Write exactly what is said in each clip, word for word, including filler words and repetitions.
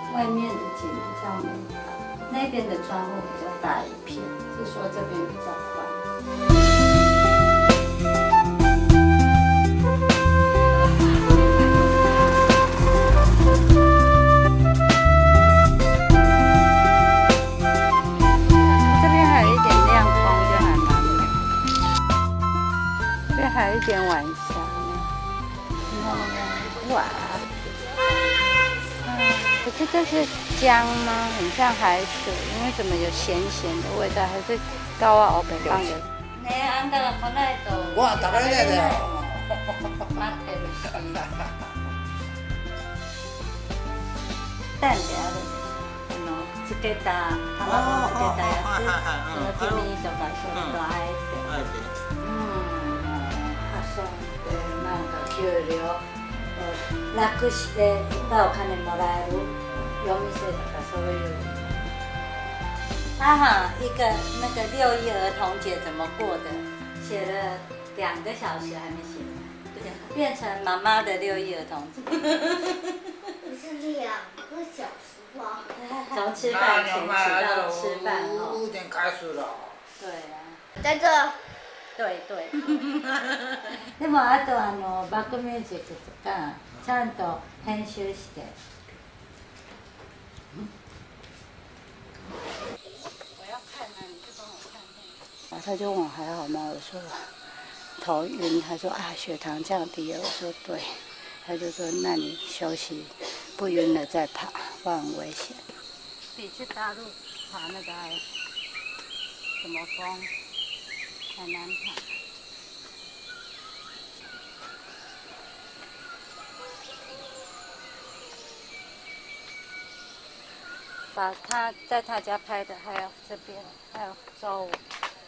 外面的景比较美，那边的窗户比较大一片，是说这边比较宽。这边还有一点亮光，就还蛮美。这边还有一点晚霞呢，你看那个哇。 可是这是姜吗？很像海水，因为怎么有咸咸的味道？还是高啊？我北方的。ね、あんたが来ないと。 ご飯食べれないだよ。 待ってるし。蛋である。あのつけた卵つけたやつ、その黄身とかちょっとあえて。うん。挟んでなんか給料。 楽していっぱいお金もらえる夜店とかそういう。他哈一个那个六一儿童节怎么过的，写了两个小时还没写完，不对，变成妈妈的六一儿童节。 不是两个小时吧？ 从吃饭前起到吃饭后。 五点开始了。 对啊。 在这。 对对。でもあとあのバックミュージックとかちゃんと編集して。我要看啊，你就帮我看看。他就问我还好吗？我说头晕，他说啊血糖降低了。我说对，他就说那你休息，不晕了再爬，不然很危险。比去大陆爬那个还什么峰？ 很难爬。把他在他家拍的，还有这边，还有周围。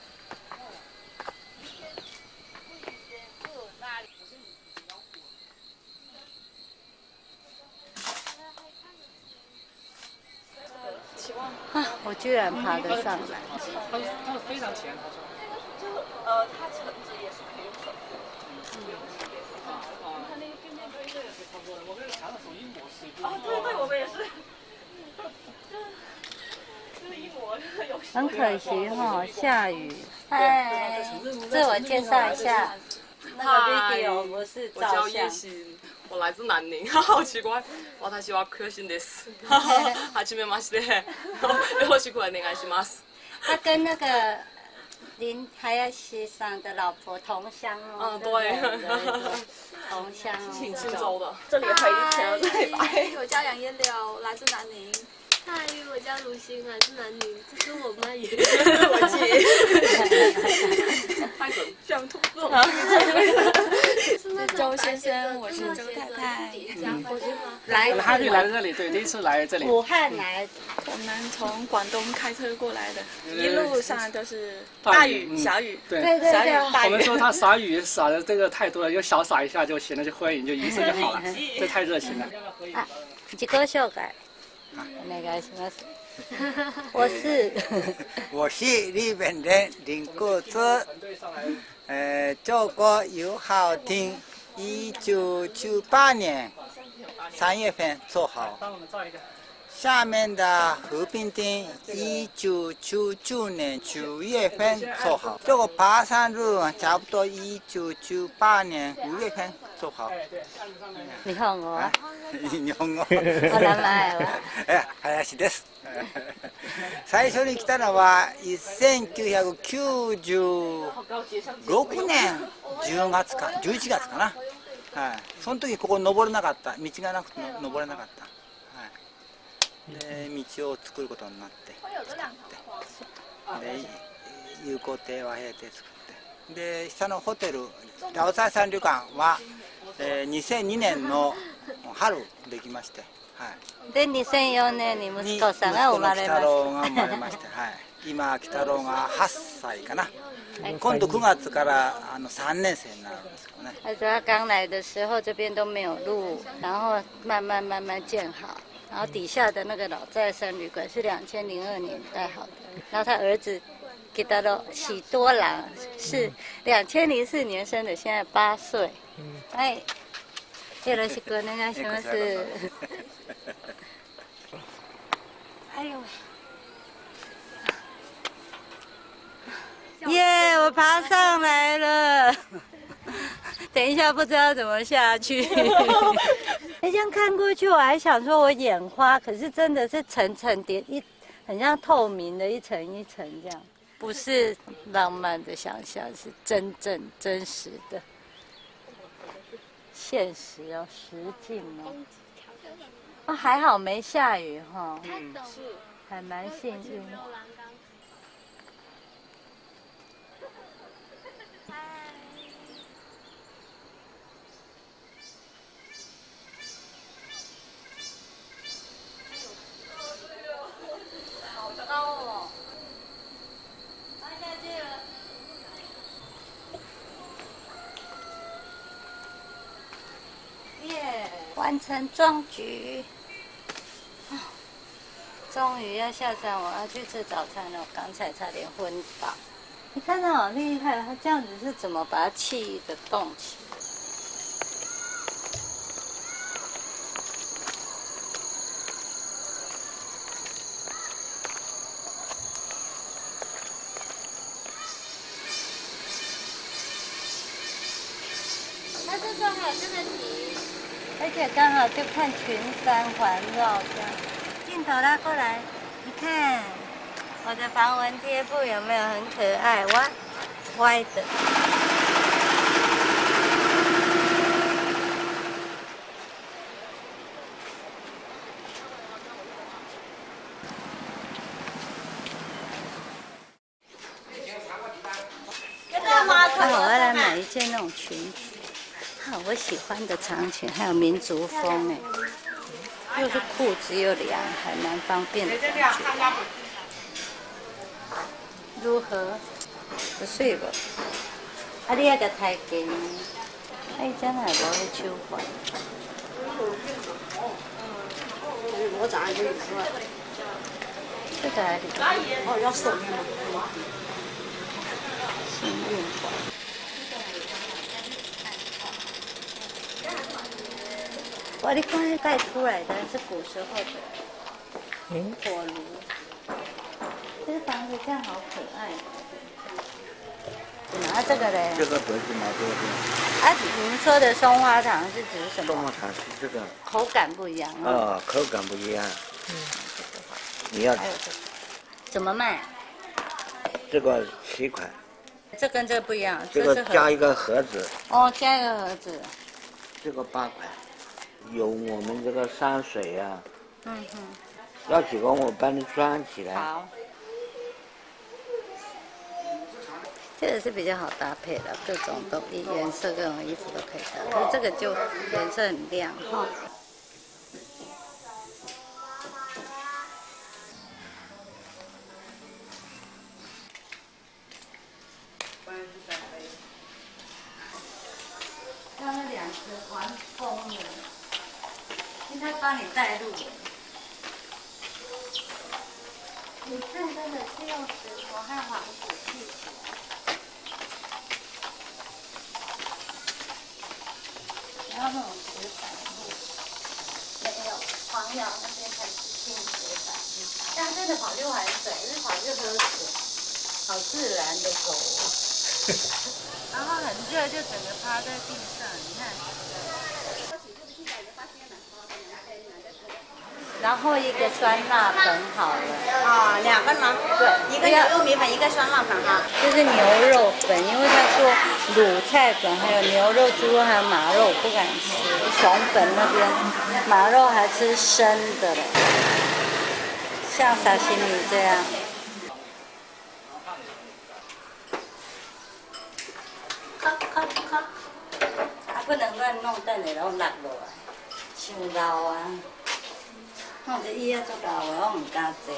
啊！我居然爬得上来。 它它非常浅，他说。 就呃，它橙子也是可以用手的。嗯。它那个边边堆着。 我跟墙上手一抹水。 哦，对对，我们也是。就是一抹，有。 很可惜哈，下雨。嗨，自我介绍一下。那个 video 不是照相。 我叫叶欣，我来自南宁，好奇怪。私はクヨシンです。はじめまして。よろしくお願いします。 他跟那个。 林海亚西上的老婆同乡哦， 嗯，对， 同乡， 挺青州的。这里黑，这里白。 我叫杨艳了，来自南宁。嗨，我叫卢欣，来自南宁。这是我妈爷， 我姐。太准，想吐了。 周先生，我是周太太。 来， 他就来这里，对，第一次来这里。 武汉来， 我们从广东开车过来的，一路上都是大雨、小雨， 对对对对。 我们说他洒雨洒的这个太多了，就小洒一下就行了，就欢迎就一次就好了，这太热情了。 啊，自己紹介。 お願いします。我是我是日本人林国志，呃，做过友好厅，一九九八年三月份做好。下面的和平厅，一九九九年九月份做好。这个爬山路差不多一九九八年五月份做好。 日本語は？ 日本語。 お名前は？ え、林です。最初に来たのはせんきゅうひゃくきゅうじゅうろくねんじゅうがつかじゅういちがつかな。はい。その時ここ登れなかった。道がなくて登れなかった。はい。で道を作ることになって作ってで有効亭和平亭作ってで下のホテルラオサイ山旅館は、えー、にせんにねんの春できまして、はい、 でにせんよねんに息子さんが生まれました。 息子の鬼太郎が生まれまして、はい、今鬼太郎がはっさいかな。今度くがつからあのさんねん生になるんですけどね。 他说他刚来的时候这边都没有路，然后慢慢慢慢建好。然后底下的那个老寨山旅馆是两千零二年盖好的，然后他儿子给他的喜多郎是两千零四年生的，现在八岁。哎，よろしくお願いします。 要上来了。等一下不知道怎么下去。哎，这样看过去，我还想说我眼花，可是真的是层层叠一，很像透明的，一层一层这样，不是浪漫的想象，是真正真实的。现实哦，实境哦。哦，还好没下雨哈， 嗯，是， 还蛮幸运。好高哦！爬下去了。耶！完成壮举。终于要下山，我要去吃早餐了。我刚才差点昏倒。你看他好厉害，他这样子是怎么把它气的动起来？他这时候还有这个题，而且刚好就看群山环绕这样。镜头拉过来，你看我的防蚊贴布有没有很可爱？哇，歪的。那我要来买一件那种裙子，哈，我喜欢的长裙，还有民族风哎。又是裤子又凉，还蛮方便的感觉。如何？不水无？啊，你那个太紧，哎，真系无去手环。 我咋就有说？ 这个还是哦，要手吗？ 幸运环。哇，你看那盖出来的是古时候的嗯火炉，这房子这样好可爱。拿这个嘞？ 这个不是毛多的。 啊，你们说的松花糖是指什么？ 松花糖是这个。 口感不一样啊。 哦，口感不一样。嗯。你要。 还有这个。怎么卖？ 这个七块。 这跟这个不一样。 这个加一个盒子。 哦，加一个盒子。 这个八块。有我们这个山水呀、啊， 嗯哼， 要几个我帮你装起来。 好，这个是比较好搭配的，各种都颜色各种衣服都可以搭，可是这个就颜色很亮哈。刚刚两只玩疯了。应该帮你带路。你看，真的是用石头和黄土砌起来，然后那种石板路，没有黄寮那边才是新石板路，但真的跑去玩水，是跑去喝水，好自然的狗啊。然后很热，就整个趴在地上，你看。然后一个酸辣粉好了。 啊，两个呢？对，一个牛肉米粉，一个酸辣粉哈。 就是牛肉粉，因为他说卤菜粉还有牛肉、猪肉还有马肉，我不敢吃。熊本那边马肉还吃生的嘞，像沙西米这样。咔咔咔，啊，不能乱弄，等下拢落落来，伤老啊。我这椅仔足老的，我唔敢坐。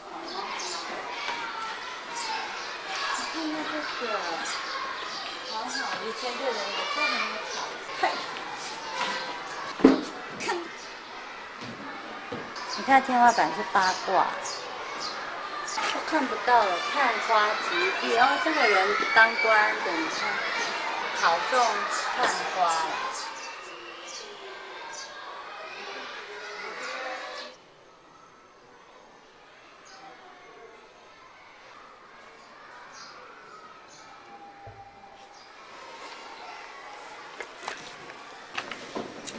看看这个，好好，以前的人也是很吵。嘿，看，你看天花板是八卦，都看不到了。看花极地，哦，这个人当官的，你看，考中看花了。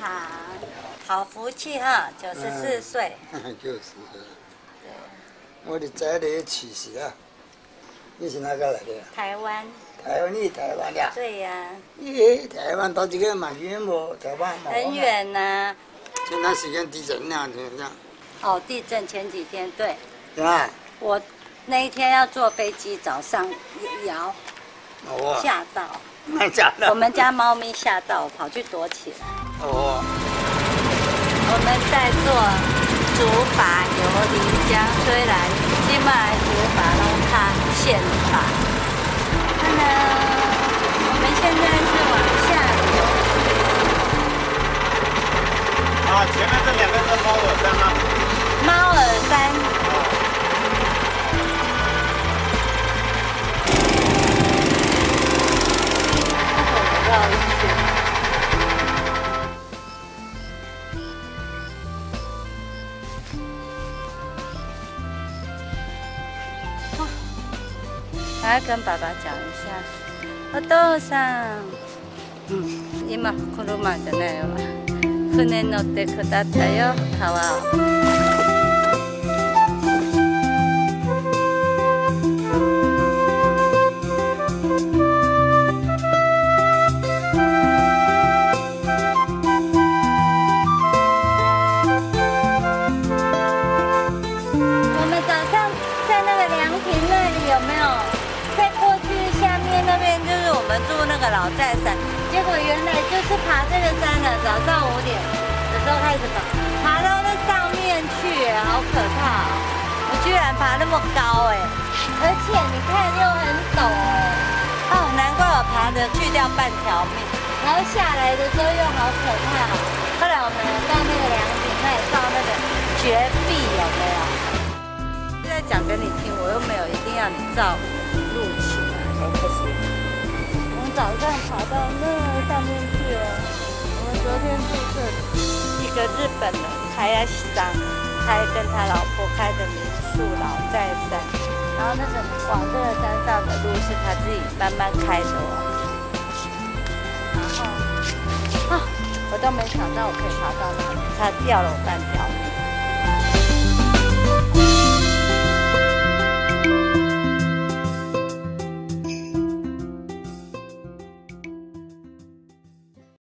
好，好福气哈，九十四岁。 九十。对。我的仔女去世啊，你是哪个来的？ 台湾。 台湾，你台湾的？ 对呀。 咦，台湾到这个蛮远不？台湾很远呐。 前段时间地震那样子， 哦，地震前几天对。 啊。 我那一天要坐飞机，早上摇。哦。吓到。 蛮吓到。 我们家猫咪吓到，跑去躲起来。 哦。 我们在做竹筏游漓江，虽然今麦竹筏拢它宪法，看呢，我们现在是往下游。 啊，前面这两个是猫耳山吗？ 猫耳山。绕一圈。还要跟爸爸讲一下，お父さん、うん、今車じゃないわ。船乗って下ったよ、川を。我们早上在那个凉亭那里有没有？再过去下面那边就是我们住那个老寨山，结果原来就是爬这个山的，早上五点的时候开始爬，爬到那上面去，好可怕哦！我居然爬那么高哎，而且你看又很陡哎，哦，难怪我爬的去掉半条命，然后下来的时候又好可怕哦。后来我们到那个凉亭那里照那个绝壁有没有？现在讲给你听，我又没有一定要你照录起来。我们早上跑到那上面去了。我们昨天住这里，一个日本人开呀桑，开跟他老婆开的民宿老寨山，然后那个往这个山上的路是他自己慢慢开的哦。然后啊，我都没想到我可以爬到那里，差掉了我半条命。